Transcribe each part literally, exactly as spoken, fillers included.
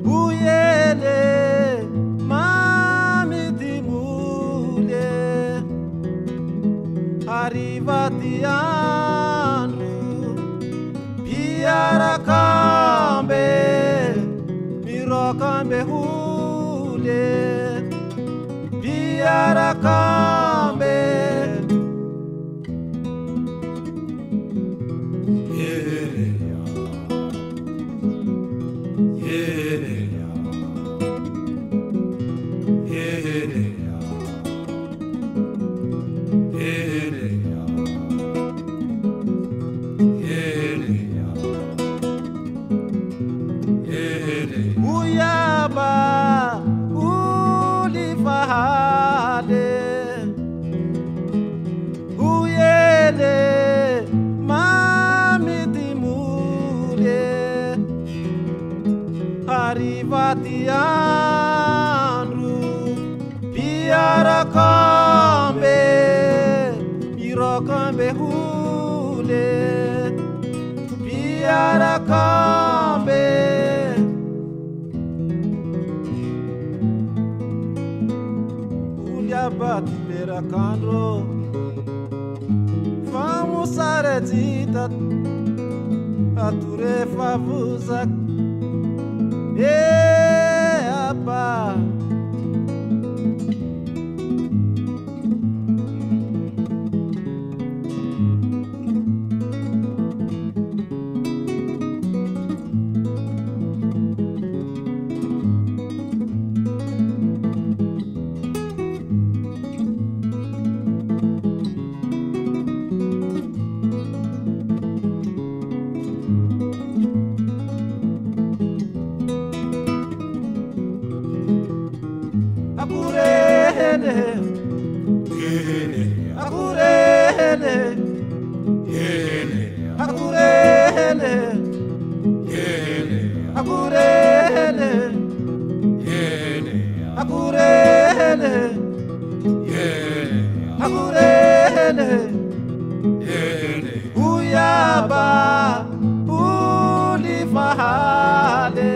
uyele mami dimule arrivati annu piara kambe miro kambe hule piara kambe Uyaba ulifahale uyele mami dimule arrivati anru piara kambe piro kambe hule piara kambe Bati pera kandro vamos aretita ature favuzak eh apa Akurele, akurele, akurele, akurele, akurele, akurele, uyaba ulifahale,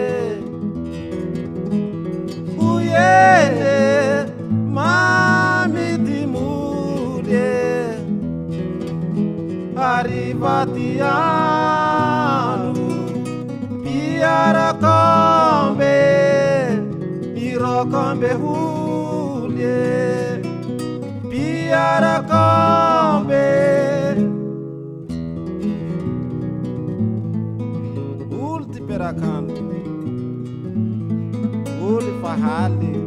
uyele mami dimule arrivati annu piara kambe miro kambe hule piara kambe ulti perakan ulifahale